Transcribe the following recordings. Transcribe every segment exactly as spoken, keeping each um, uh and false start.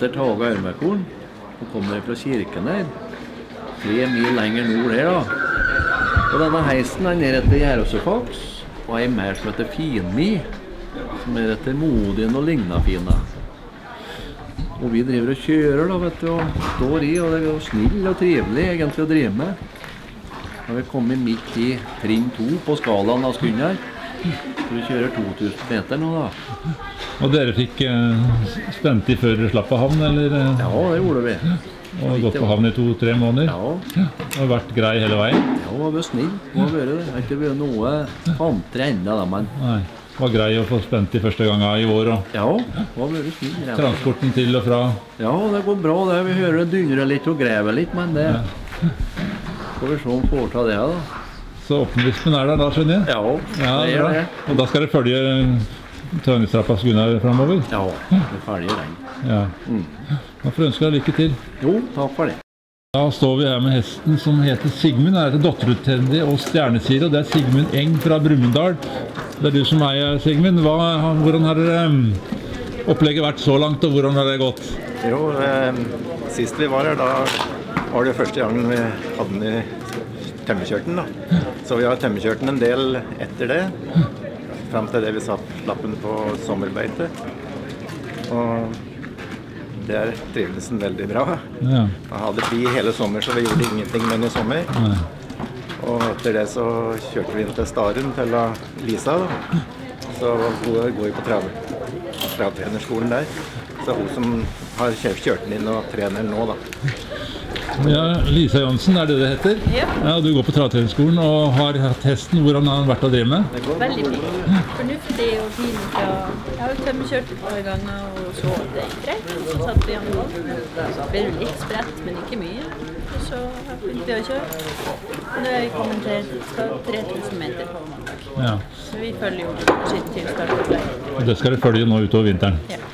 heter Tage Ørmekorn. Hun kommer fra kirken her. Tre mil lenger nord her da. Og denne heisen den er etter Gjerosefaks, og en mer som heter Finmi, som er etter Modien og Lignafina. Og vi driver og kjører da, vet du, og står i, og det er jo snill og trivelig egentlig å drive med. Nå har vi kommet midt i trinn to på skalaen av skunder. Så vi kjører to tusen meter nå da. Og dere fikk eh, spent i før dere slapp av havn, eller? Ja, det gjorde vi. Og gått på havn i to-tre måneder? Ja. Og vært grei hele veien? Ja, hun har vært snill. Hun har vært det. Det har ikke vært noe fantere enda da, men... Nei. Var grei å få spent i første gang i år og... Ja, hun har vært snill. Ja. Transporten til og fra? Ja, det går bra det. Vi hører det dynner litt og grever litt, men det... Ja. Får vi se om vi får ta det da. Så optimismen er der da, skjønner jeg? Ja, ja det er det. Og da skal dere følge Trøndestrappas Gunnar fremover? Ja, vi følger den. Ja. Mm. Da får jeg ønske deg lykke til. Jo, takk for det. Da står vi her med hesten som heter Sigmund. Det er dotteruttendig og stjernesire, og det er Sigmund Eng fra Brumunddal. Det er du som eier, Sigmund. Hva, hvordan har dere opplegget vært så langt, og hvordan har det gått? Jo, eh, sist vi var her, da var det første gangen vi hadde den i tømmerkjørten da. Så vi har tømmerkjørt den en del etter det, frem til det vi satt lappen på sommerbeite. Og der trivdes den veldig bra. Ja. Han hadde fri hele sommer, så vi gjorde ingenting med den i sommer. Nei. Og etter det så kjørte vi inn til Staren til Lisa da. Så hun går jo på trav, travtrenerskolen der. Så hun som har kjørt den inn og trener nå da. Ja, Lisa Johnsen, er det det heter? Ja. Ja, du går på travtrenerskolen og har hatt hesten. Hvordan har den vært å drive med? Veldig fint. Fornuftig og fin. Jeg har jo tømmerkjørt et par ganger og så det gikk greit. Så satt vi igjen på. Det ble jo litt spredt, men ikke mye. Og så begynte vi å kjøre. Og nå er vi kommet til tre tusen meter på mandag. Ja. Så vi følger jo sitt tilstart. Og det skal dere følge nå utover vinteren? Ja.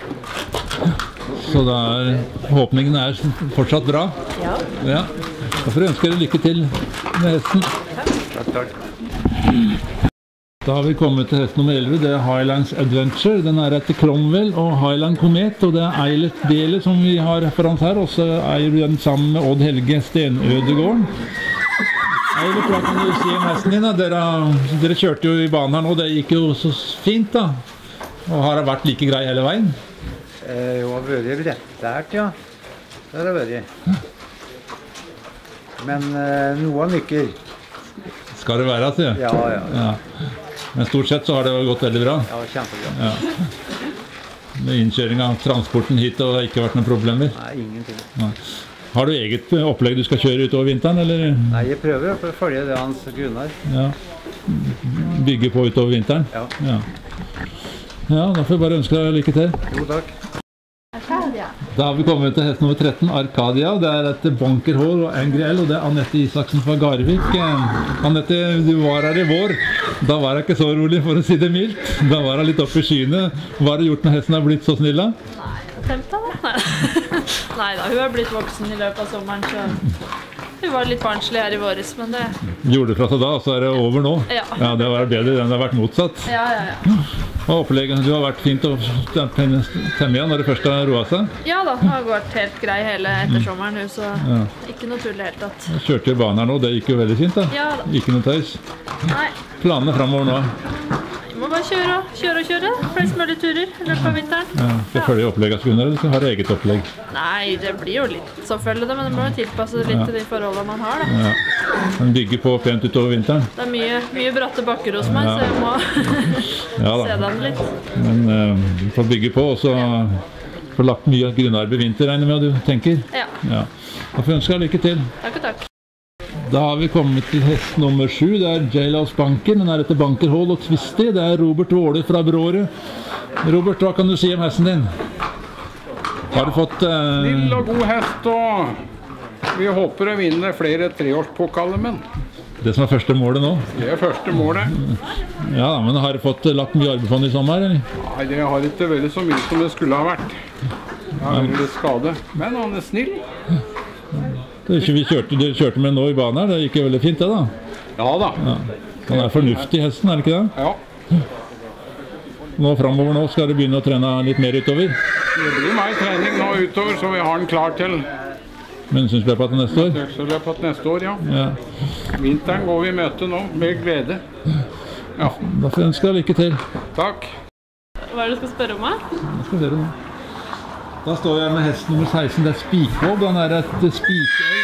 Så da er håpningen er fortsatt bra? Ja. Ja. Da får jeg ønske dere lykke til med hesten. Takk, takk. Da har vi kommet til hest nummer elleve, det er Highlands Adventure. Den er etter Cromwell og Highland Comet, og det er Eilert Dele som vi har referans her, og så eier du den sammen med Odd Helge Stenødegården. Eilert, hva kan du si om hesten din da? Dere, dere kjørte jo i banen her nå, det gikk jo så fint da. Og har det vært like grei hele veien? Eh, jo, det har vært rettlært, ja. Det har det vært. Men eh, noe nykker. Skal det være, sier jeg? Ja, ja, ja. Ja. Men stort sett så har det gått veldig bra? Ja, kjempebra. Ja. Med innkjøring av transporten hit, og det har ikke vært noen problemer? Nei, ingenting. Nei. Har du eget opplegg du skal kjøre utover vinteren, eller? Nei, jeg prøver å følge det hans Gunnar. Ja. Bygge på utover vinteren? Ja. Ja. Ja, da får jeg bare ønske deg lykke til. Jo, takk. Arcadia. Da har vi kommet til hest nummer tretten, Arcadia. Det er et Bonkerhår og Angry L, og det er Annette Isaksen fra Garvik. Annette, du var her i vår. Da var jeg ikke så rolig, for å si det mildt. Da var jeg litt oppe i skyene. Hva har du gjort når hesten har blitt så snill da? Nei, temta da. Nei da, hun har blitt voksen i løpet av sommeren, så hun var litt barnslig her i våres, men det... Gjorde det fra seg da, så er det over nå? Ja. Ja, det var bedre enn det har vært motsatt. Ja, ja, ja. Og opplegget, du har vært fint å temme igjen når det først har roet seg? Ja da, hun har vært helt grei hele etter sommeren, hun, så Ja. ikke noe tull i helt tatt. Jeg kjørte i banen her nå, det gikk jo veldig fint da. Ja da. Ikke noe tøys. Nei, Planene fremover nå? vi må bare kjøre og kjøre og kjøre. Flest mulig turer i løpet av vinteren. Ja, skal jeg følge opplegget av Gunnar, eller skal jeg ha eget opplegg? Nei, det blir jo litt så følge det, men det må jo tilpasse det litt til de forholdene man har da. Ja. Den bygger på pent utover vinteren. Det er mye, mye bratte bakker hos meg, Ja. så jeg må Ja da. se den litt. Men uh, du får bygge på, og så får lagt mye grunnarbeid i vinter, regner med, du tenker? Ja, Ja. Da får jeg ønske deg lykke til. takk og takk. Da har vi kommet til hest nummer sju, det er J-Laws Banker, den er etter Banker Hall og Twisty, det er Robert Våle fra Bråret. Robert, hva kan du si om hesten din? Har du fått... Uh... Snill og god hest, og vi håper å vinne flere treårspokaler, men Det som er første målet nå? det er første målet. Ja, men har du fått lagt mye arbeid på den i sommer, eller? Nei, det har ikke vært så mye som det skulle ha vært. Jeg har vært litt skade, men han er snill. Det er ikke vi kjørte, du kjørte med nå i banen her, det gikk jo veldig fint det da. Ja da. Ja. Han er fornuftig hesten, er det ikke det? Ja. Nå fremover nå skal du begynne å trene litt mer utover. Det blir mer trening nå utover, så vi har den klar til Mønstringsløpet til neste år? Mønstringsløpet til neste år, ja. Ja. Vinteren går vi i møte nå, med glede. Ja. Da får jeg ønske deg lykke til. Takk. Hva er det du skal spørre om meg? Da skal dere nå. Da står jeg med hest nummer seksten, det er Spikvåg. Han er et spikøy.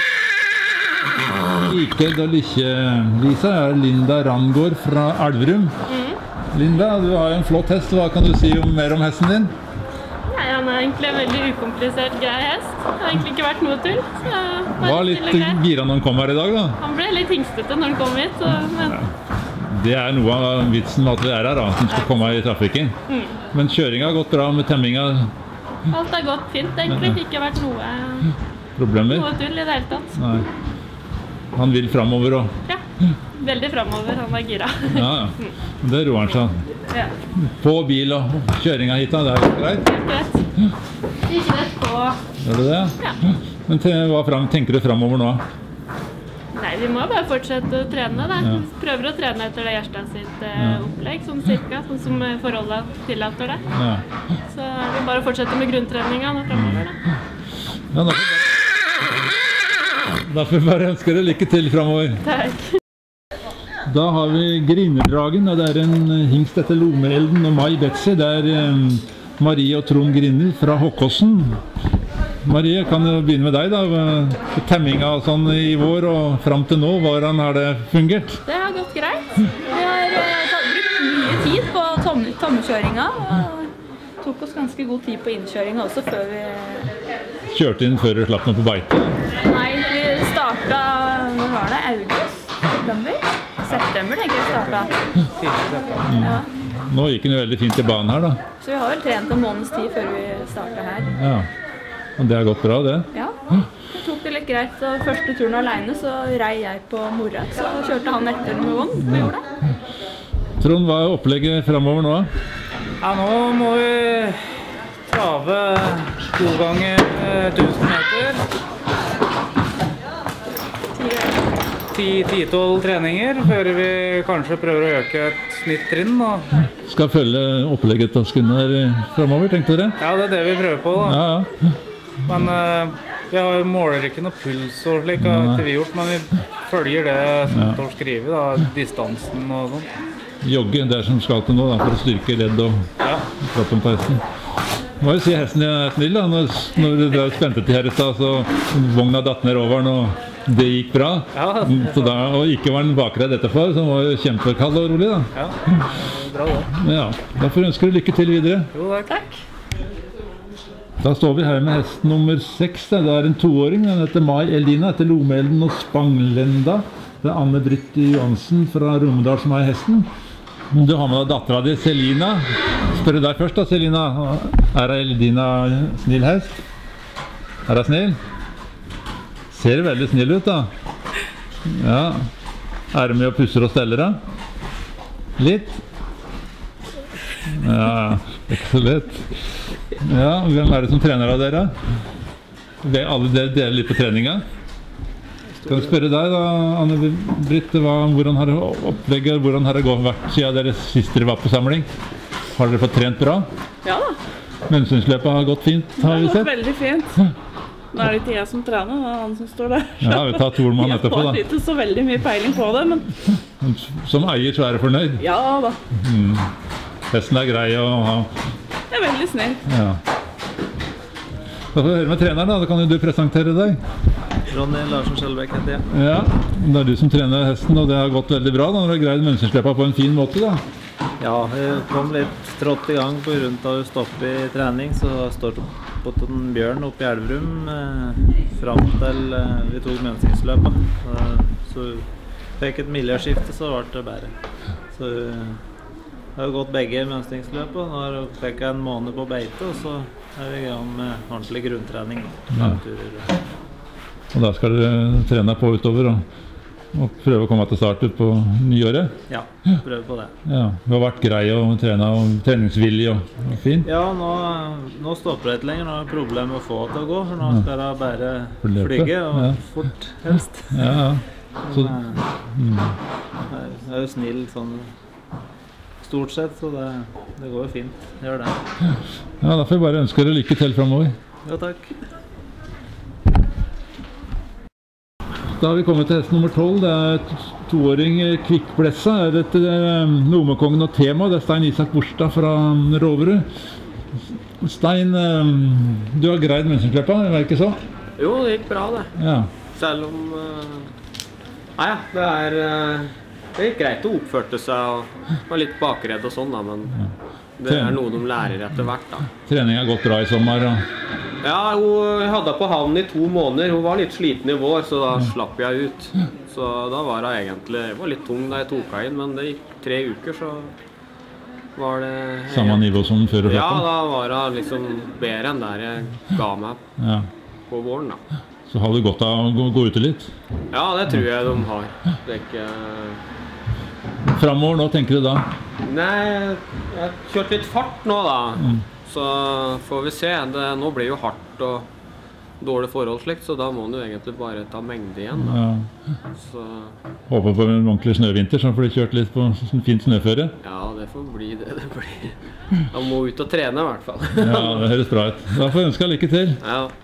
Spikøyd og lykke-Lisa er Linda Rangård fra Elverum. Mm. Linda, du har jo en flott hest. Hva kan du si om, mer om hesten din? Nei, han er egentlig en veldig ukomplisert, grei hest. Det har egentlig ikke vært noe tull. Så Var litt gira når han kom her i dag, da? Han ble litt hingstete når han kom hit, så, men... Det er noe av vitsen med at vi er her, da, som skal komme i trafikken. Mm. Men kjøringen har gått bra med temminga. Alt har gått fint, egentlig. Ikke vært noe, Problemer? noe tull i det hele tatt. Nei. Han vil fremover og... Ja, veldig fremover. Han er gira. Ja, ja. Det roer han seg. Ja. På bil og kjøringa hit, da. Det er greit? Helt greit. Ikke rett på. Gjør du det? Ja. Men til, hva frem, tenker du fremover nå? Nei, vi må bare fortsette å trene, da. Ja. Prøver å trene etter det Gjerstad sitt eh, opplegg, sånn cirka, sånn som forholdet tillater det. Ja. Så vi bare fortsetter med grunntreninga nå fremover, da. Ja, da får vi bare, da får vi bare ønske deg lykke til fremover. Takk. Da har vi Grinnedragen, og det er en hingst etter Lomeelden og Mai Betzy. Det er um, Marie og Trond Grinner fra Håkåsen. Marie, kan du begynne med deg da? Temminga og sånn i vår og frem til nå, hvordan har det fungert? Det har gått greit. Vi har uh, brukt mye tid på tom tommekjøringa, og tok oss ganske god tid på innkjøringa også før vi... Kjørte inn før du slapp noe på beite? Nei, vi startet, når var det? August? September? September, tenker jeg startet. Ja. Nå gikk den jo veldig fint i banen her da. Så vi har vel trent en måneds tid før vi startet her. Ja. Og det har gått bra, det? Ja, det tok det litt greit. Og første turen alene så rei jeg på mora, så kjørte han etter med vogn på jorda. Trond, hva er opplegget fremover nå? Ja, nå må vi trave to ganger tusen meter. ti til tolv treninger, før vi kanskje prøver å øke et snitttrinn. Skal følge opplegget til Skunner fremover, tenkte dere? Ja, det er det vi prøver på da. Ja, ja. Men uh, vi har, måler ikke noe puls og slik, har ikke vi gjort, men vi følger det som står skrevet, da, distansen og sånn. Jogge, det er som skal til nå da, for å styrke ledd og ja. kroppen på hesten. Må jo si hesten er snill da, når, når dere spente til her i sted, så vogna datt ned over den, og det gikk bra. Ja. Så da, og ikke var den bakredd etterfor, så var jo kjempekald og rolig da. Ja, bra det. Ja, da får jeg ønske deg lykke til videre. Jo, takk. Da står vi her med hest nummer seks. Det er en toåring. Den heter Mai Elina, etter Lomeelden og Spanglenda. Det er Anne-Britt Johansen fra Romedal som er hesten. Du har med deg datteren din, Selina. Spør deg først da, Selina. Er Elina snill hest? Er hun snill? Ser veldig snill ut da. Ja. Er du med og pusser og steller da? Litt? Ja, ikke så lett. Ja, hvem er det som trener av dere? Vil alle dere dele litt på treninga? Skal jeg spørre deg da, Anne-Britt, hvordan har det opplegget, hvordan har det gått vært siden dere sist dere var på samling? Har dere fått trent bra? Ja da. Mønstringsløpet har gått fint, har vi Det har sett? gått veldig fint. Nå er det ikke jeg som trener, det er han som står der. Ja, vi tar Tormann etterpå da. Jeg har ikke så veldig mye peiling på det, men... Som eier så er du fornøyd? Ja da. Mm. Hesten er grei å ha. Jeg er veldig snill. Ja. Da får vi høre med treneren da, da kan jo du presentere deg. Ronny Larsen Skjelbæk heter jeg. Ja, det er du som trener hesten, og det har gått veldig bra da, når du har greid mønstringsløpet på en fin måte da. Ja, jeg kom litt trått i gang på grunn av å stoppe i trening, så jeg står på den Bjørn oppe i Elverum eh, frem til eh, vi tok mønstringsløpet. Eh, så fikk et miljøskifte, så ble det bedre. Så jeg har gått begge mønstringsløpet, nå fikk jeg en måned på beite, og så er vi i gang med ordentlig grunntrening. Ja. Og da skal dere trene på utover og, og prøve å komme til start ut på nyåret? Ja, prøve på det. Ja, du har vært grei å trene og treningsvillig og, og fin? Ja, nå, nå stopper det ikke lenger, nå er det problem med å få til å gå, for nå skal jeg bare Forløpe. flyge, og Ja. fort helst. Ja, ja. Så, Men, mm. jeg er jo snill sånn stort sett, så det, det går jo fint. Det gjør det. Ja, da får jeg bare ønske dere lykke til fremover. Ja, takk. Da har vi kommet til hest nummer tolv. Det er et toåring Kvikkblessa. Det er et eh, Nomekongen og tema. Det er Stein Isak Borstad fra Roverud. Stein, eh, du har greid Mønsterkløppa, er det ikke så? Jo, det gikk bra det. Ja. Selv om... Uh... Nei, ja, det er... Uh... Det gikk greit å oppførte seg og var litt bakredd og sånn da, men det er noe de lærer etter hvert da. Trening har gått bra i sommer? Og... Ja, hun hadde på havnen i to måneder. Hun var litt sliten i vår, så da slapp jeg ut. Så da var hun egentlig, jeg var litt tung da jeg tok henne inn, men det gikk tre uker, så var det... Samme nivå som før og Ja, før? da var hun liksom bedre enn der jeg ga meg ja. på våren da. Så har du godt av å gå, gå ute litt? Ja, det tror jeg de har. Det er ikke... Fremover nå, tenker du da? Nei, jeg har kjørt litt fart nå da, mm. så får vi se. Det, nå blir jo hardt og dårlig forhold slikt, så da må du egentlig bare ta mengde igjen da. Ja. Så... Håper på en ordentlig snøvinter, så får du kjørt litt på fint snøføre? Ja, det får bli det det blir. Da må ut og trene i hvert fall. Ja, det høres bra ut. Da får jeg ønske lykke til. Ja.